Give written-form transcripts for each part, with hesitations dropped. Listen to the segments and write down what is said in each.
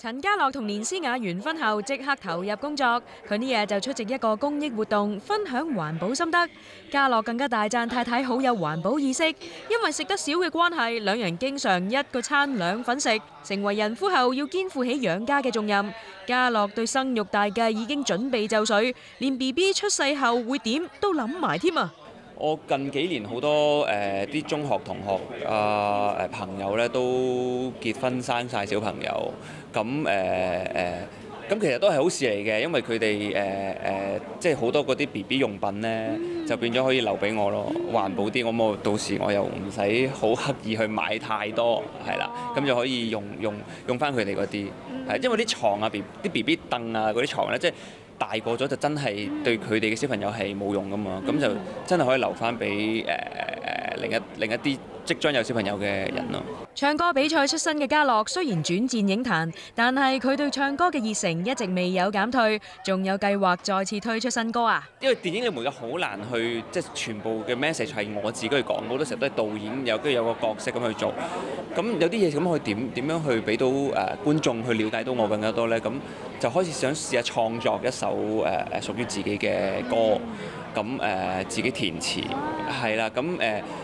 陳家樂同連詩雅完婚後即刻投入工作，佢呢日就出席一個公益活動，分享環保心得。家樂更加大讚太太好有環保意識，因為食得少嘅關係，兩人經常一個餐兩份食，成為人夫後要肩負起養家嘅重任。家樂對生育大計已經準備就緒，連 BB 出世後會點都諗埋添啊！ 我近幾年好多啲中學同學朋友咧都結婚生晒小朋友，咁其實都係好事嚟嘅，因為佢哋即係好多嗰啲 BB 用品咧，就變咗可以留俾我咯，環保啲，我到時我又唔使好刻意去買太多，係啦，咁就可以用翻佢哋嗰啲，係因為啲床啊、啲 BB 凳啊嗰啲床咧，即係大個咗就真係對佢哋嘅小朋友係冇用噶嘛，咁就真係可以留翻俾另一啲即將有小朋友嘅人咯。 唱歌比賽出身嘅家樂雖然轉戰影壇，但係佢對唱歌嘅熱誠一直未有減退，仲有計劃再次推出新歌啊！ 因為電影嘅媒介好難去即係全部嘅 message 係我自己去講，好多時候都係導演跟住有個角色咁去做。咁有啲嘢咁去點樣去俾到觀眾去了解到我更加多呢？咁就開始想試下創作一首屬於自己嘅歌，咁自己填詞係啦，咁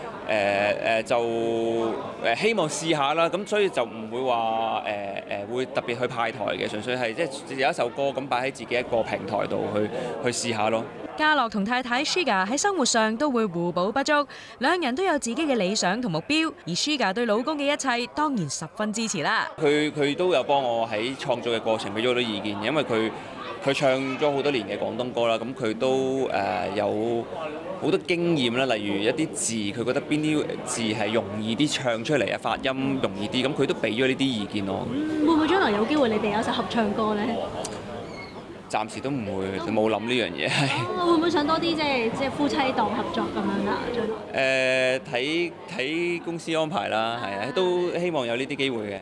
就希望試下啦，咁所以就唔會話會特別去派台嘅，純粹係即係有一首歌咁擺喺自己一個平台度去試下咯。 家樂同太太 Shiga 喺生活上都會互補不足，兩人都有自己嘅理想同目標，而 Shiga 對老公嘅一切當然十分支持啦。 佢都有幫我喺創作嘅過程俾咗好多意見，因為佢唱咗好多年嘅廣東歌啦，咁佢都有好多經驗啦，例如一啲字，佢覺得邊啲字係容易啲唱出嚟啊，發音容易啲，咁佢都俾咗呢啲意見我。 會唔會將來有機會你哋有一首合唱歌呢？ 暫時都唔會，冇諗呢樣嘢係。 會唔會想多啲即係夫妻檔合作咁樣啊？將來睇公司安排啦，係啊，都希望有呢啲機會嘅。